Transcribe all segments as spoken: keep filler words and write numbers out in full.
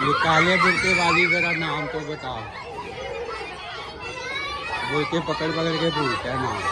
ये काले बुरके वाली जरा नाम तो बताओ। बुरके पकड़ पकड़ के पूछता है नाम।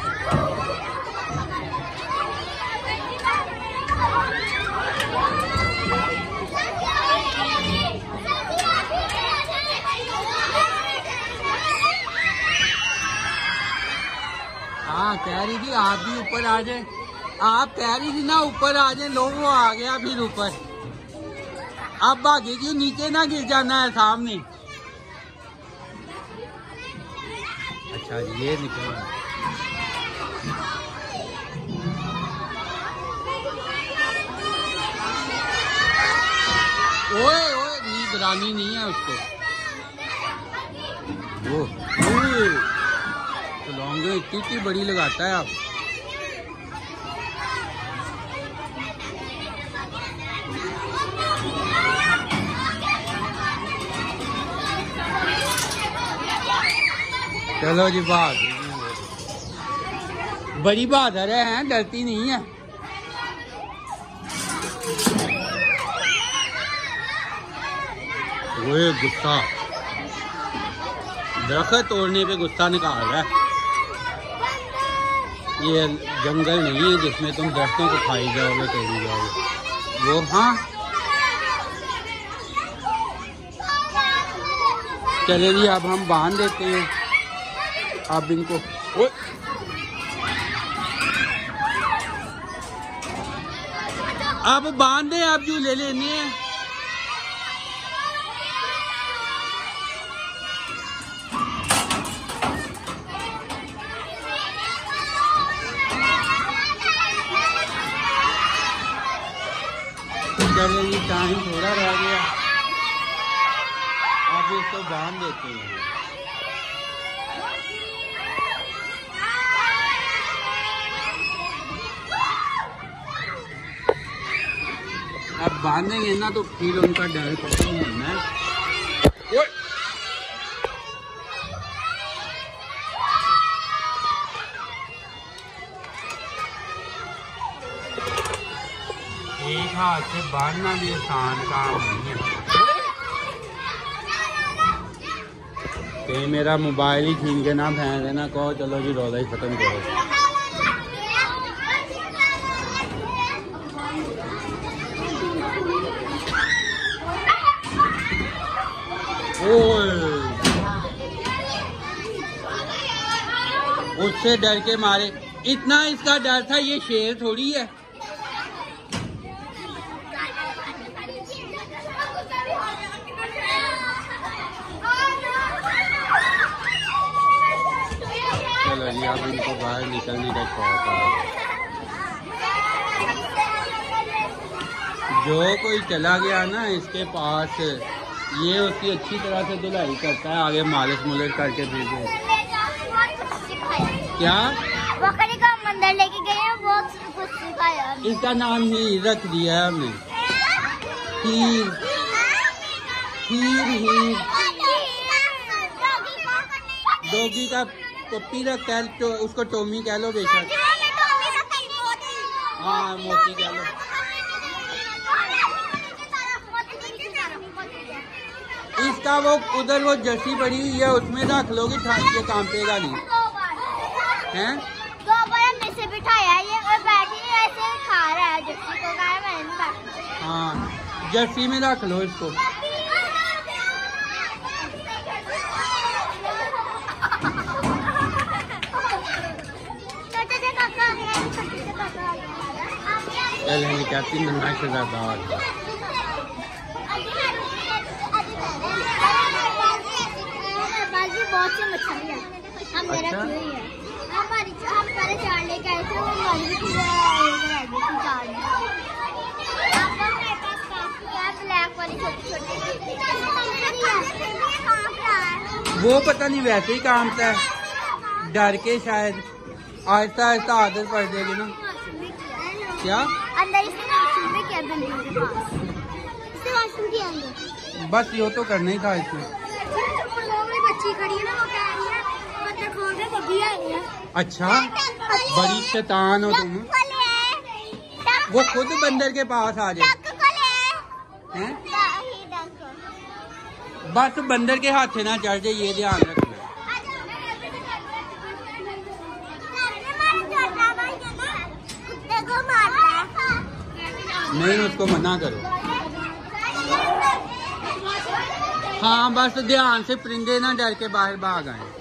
हाँ कह रही थी आप भी ऊपर आ जाए। आप कह रही थी ना ऊपर आ जाए, लो वो आ गया फिर ऊपर। अब भागे क्यों, नीचे ना गिर जाना है सामने। अच्छा ये निकल ओए ओए निगरानी नहीं है उसको। वो तो लौंगे इतनी इतनी बड़ी लगाता है आप। चलो जी बात बड़ी बहादुर है, डरती नहीं है। वो गुस्सा दरख्त तोड़ने पे गुस्सा निकाल रहा है। ये जंगल नहीं है जिसमें तुम दरख्तों को खाई जाओगे तोड़ी जाओगे। वो हाँ चले जी अब हम बांध देते हैं अब इनको। अब बांध दे, अब जो ले लेने हैं। चले जी टाइम थोड़ा रह गया, अब इसको बांध देते हैं। अब बांधेंगे ना तो फिर उनका डर खत्म होना है। एक हाथ से बांधना भी आसान काम नहीं है। ते मेरा मोबाइल ही छीन के ना फेंक देना, कहो चलो जी रौला ही खत्म करो। उससे डर के मारे, इतना इसका डर था, ये शेर थोड़ी है। चलो जी अब इनको बाहर निकलने का शौक है। जो कोई चला गया ना इसके पास, ये उसकी अच्छी तरह से धुलाई करता है, आगे मालिश मुलिश करके भेजे। क्या बकरी का मंदिर लेके गए हैं, वो कुछ सिखाया। इसका नाम हीर रख दिया है हमने। हीर हीर हीर डॉगी का पप्पी रख कह तो उसको टोमी कह लो बेशक। हाँ मोती कह लो। इसका वो उधर वो जर्सी पड़ी हुई है, उसमें रख लोगे, ये कांपेगा नहीं है। दो बार में से बिठाया ये और बैठी ऐसे खा रहा है जर्सी को, कहा मैंने। हाँ जर्सी में रख लो इसको। चलेंगे कहती नन्हा शहजादा। बहुत सी मछलियाँ हम मेरा अच्छा? हमारी हम पहले चार लेके आए थे, वो मर गई थी चार। ब्लैक वाली छोटी छोटी वो पता नहीं वैसे ही कामता है, डर के शायद आहिस्ता आहिस्ता आदत पड़ जाएगी ना। क्या अंदर इसने वॉशरूम में क्या बंद इससे वॉशरूम के अंदर बस यो तो करना ही था इसमें। बच्ची खड़ी है ना, वो कह रही है मतलब खोल दे बब्बी आई है। अच्छा बड़ी शैतान हो तुम। वो खुद बंदर के पास आ जाए हैं। बस बंदर के हाथ से ना चढ़ जाए, ये ध्यान रखना। नहीं, उसको मना करो। हाँ बस ध्यान से, परिंदे ना डर के बाहर भाग आए।